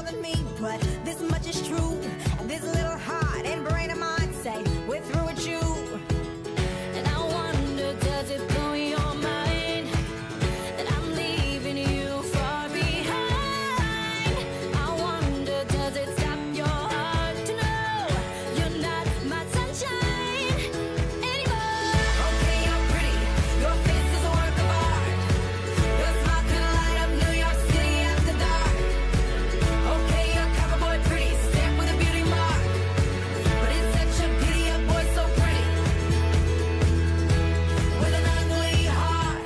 than me, but this much is true. This little heart and brain of mine say we're through with you. And I wonder, does it blow your mind that I'm leaving you far behind? I wonder, does it stop your heart to know you're not my sunshine anymore? Okay, you're pretty, your face is a work of art. Your smile could light up New York City after dark. Okay, you're cover boy pretty, stamped with a beauty mark. But it's such a pity a boy's so pretty with an ugly heart.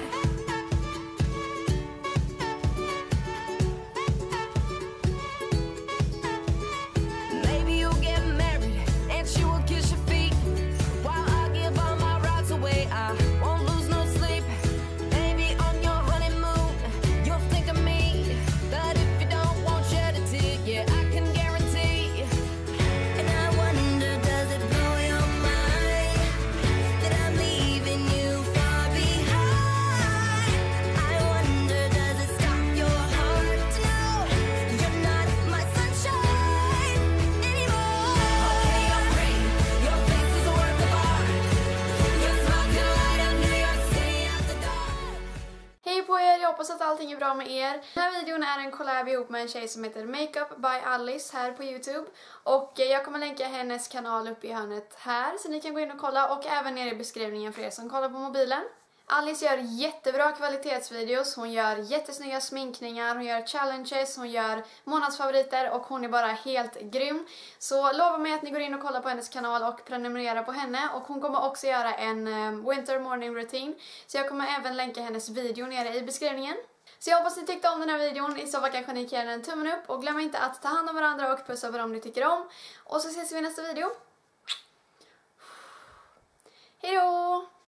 Maybe you'll get married and she will kiss your feet while I give all my rights away. I won't lose no sleep. Maybe on your honeymoon you'll think of me, but if you don't, won't shed a tear. Yeah, I can guarantee. And I wonder, does it blow your mind that I'm leaving you far behind? I wonder, does it stop your heart to know you're not my sunshine anymore? Okay, you're pretty, your face is a work of art. Your smile could light up New York City after dark. Hej på er, jag hoppas att allting är bra med er. Den här videon är en collab ihop med en tjej som heter Makeup by Alice här på YouTube. Och jag kommer länka hennes kanal upp i hörnet här så ni kan gå in och kolla, och även ner i beskrivningen för er som kollar på mobilen. Alice gör jättebra kvalitetsvideos, hon gör jättesnygga sminkningar, hon gör challenges, hon gör månadsfavoriter och hon är bara helt grym. Så lova mig att ni går in och kollar på hennes kanal och prenumererar på henne, och hon kommer också göra en winter morning routine. Så jag kommer även länka hennes video nere i beskrivningen. Så jag hoppas ni tyckte om den här videon, i så fall kanske ni kan ge den en tummen upp, och glöm inte att ta hand om varandra och pussa på dem ni tycker om. Och så ses vi i nästa video. Hej då!